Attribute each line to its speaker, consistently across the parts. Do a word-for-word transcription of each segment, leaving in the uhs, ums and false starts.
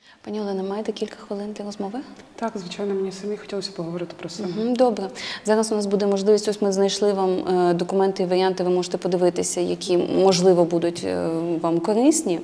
Speaker 1: Пані Олено, маєте кілька хвилин для розмови?
Speaker 2: Так, звичайно, мені самі хотілося поговорити про це.
Speaker 1: Угу, добре. Зараз у нас буде можливість, ось ми знайшли вам документи і варіанти, ви можете подивитися, які, можливо, будуть вам корисні.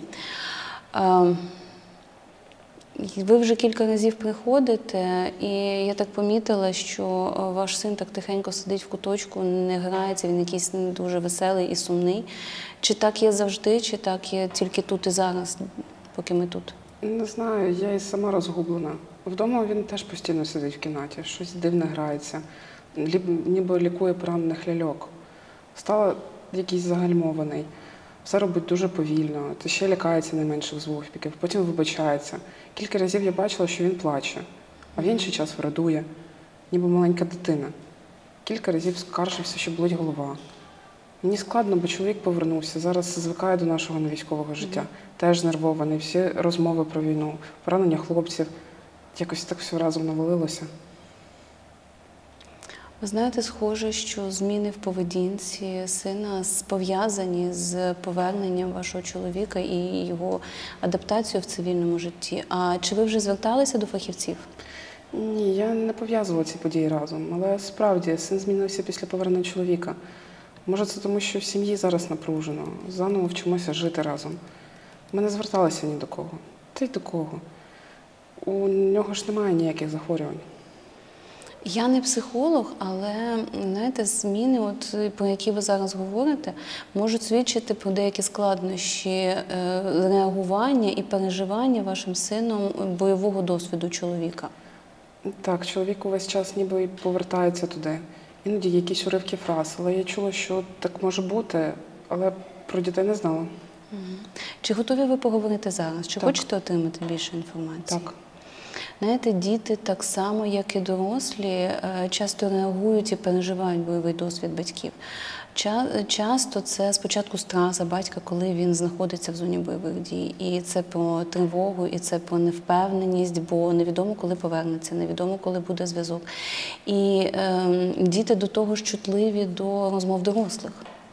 Speaker 1: Ви вже кілька разів приходите, і я так помітила, що ваш син так тихенько сидить в куточку, не грається, він якийсь не дуже веселий і сумний. Чи так є завжди, чи так є тільки тут і зараз, поки ми тут?
Speaker 2: Не знаю, я і сама розгублена. Вдома він теж постійно сидить в кімнаті, щось дивне грається, ніби лікує поранених ляльок. Стала якийсь загальмований, все робить дуже повільно, та ще лякається найменших звуків, потім вибачається. Кілька разів я бачила, що він плаче, а в інший час врадує, ніби маленька дитина. Кілька разів скаржився, що болить голова. Мені складно, бо чоловік повернувся, зараз звикає до нашого невійськового життя. Mm-hmm. Теж знервований, всі розмови про війну, поранення хлопців. Якось так все разом навалилося.
Speaker 1: Ви знаєте, схоже, що зміни в поведінці сина пов'язані з поверненням вашого чоловіка і його адаптацією в цивільному житті. А чи ви вже зверталися до фахівців?
Speaker 2: Ні, я не пов'язувала ці події разом, але справді син змінився після повернення чоловіка. Може, це тому, що в сім'ї зараз напружено, заново вчимося жити разом. Ми не зверталися ні до кого. Та й до кого. У нього ж немає ніяких захворювань.
Speaker 1: Я не психолог, але, знаєте, зміни, от, про які ви зараз говорите, можуть свідчити про деякі складнощі реагування і переживання вашим сином бойового досвіду чоловіка.
Speaker 2: Так, чоловік увесь час ніби повертається туди. Іноді якісь уривки фраз, але я чула, що так може бути, але про дітей не знала.
Speaker 1: Угу. Чи готові ви поговорити зараз? Чи
Speaker 2: так.
Speaker 1: хочете отримати більше інформації?
Speaker 2: Так.
Speaker 1: Знаєте, діти так само, як і дорослі, часто реагують і переживають бойовий досвід батьків. Часто це спочатку страх за батька, коли він знаходиться в зоні бойових дій. І це про тривогу, і це про невпевненість, бо невідомо, коли повернеться, невідомо, коли буде зв'язок. І е, діти до того ж чутливі до розмов дорослих.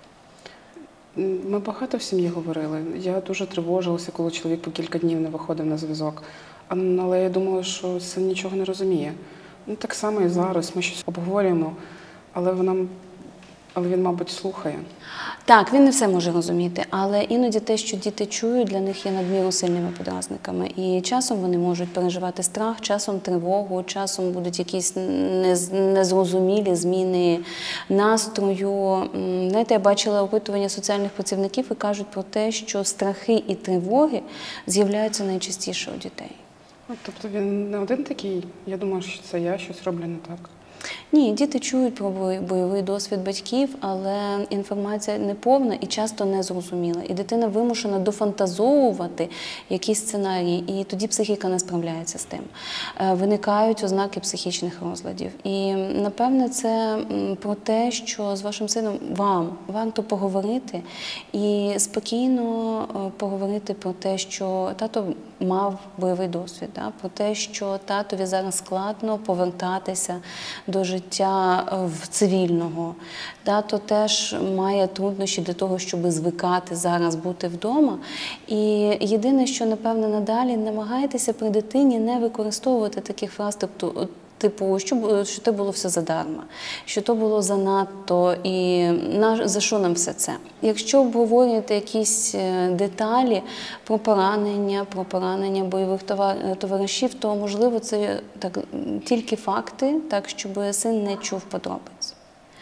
Speaker 2: Ми багато в сім'ї говорили. Я дуже тривожилася, коли чоловік по кілька днів не виходив на зв'язок. Але я думала, що син нічого не розуміє. Ну, так само і зараз. Ми щось обговорюємо, але, вона, але він, мабуть, слухає.
Speaker 1: Так, він не все може розуміти, але іноді те, що діти чують, для них є надміру сильними подразниками. І часом вони можуть переживати страх, часом тривогу, часом будуть якісь незрозумілі зміни настрою. Знаєте, я бачила опитування соціальних працівників і кажуть про те, що страхи і тривоги з'являються найчастіше у дітей.
Speaker 2: Тобто він не один такий? Я думаю, що це я щось роблю не так.
Speaker 1: Ні, діти чують про бойовий досвід батьків, але інформація неповна і часто незрозуміла. І дитина вимушена дофантазовувати якісь сценарії, і тоді психіка не справляється з тим. Виникають ознаки психічних розладів. І, напевне, це про те, що з вашим сином вам варто поговорити і спокійно поговорити про те, що тато мав бойовий досвід, да? Про те, що татові зараз складно повертатися до життя в цивільного. Тато теж має труднощі для того, щоб звикати зараз бути вдома. І єдине, що, напевне, надалі намагайтеся при дитині не використовувати таких фраз, тобто, типу, що, що те було все задарма, що то було занадто, і на, за що нам все це? Якщо обговорюєте якісь деталі про поранення, про поранення бойових товаришів, то, можливо, це так, тільки факти, так, щоб син не чув подробиць.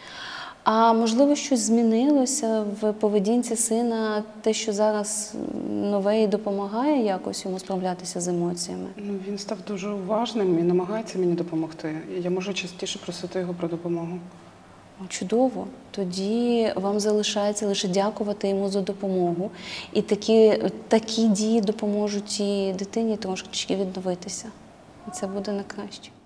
Speaker 1: А можливо, щось змінилося в поведінці сина, те, що зараз нове і допомагає якось йому справлятися з емоціями?
Speaker 2: Ну, він став дуже уважним і намагається мені допомогти. Я можу частіше просити його про допомогу.
Speaker 1: Чудово. Тоді вам залишається лише дякувати йому за допомогу. І такі, такі дії допоможуть і дитині трошки відновитися. І це буде на краще.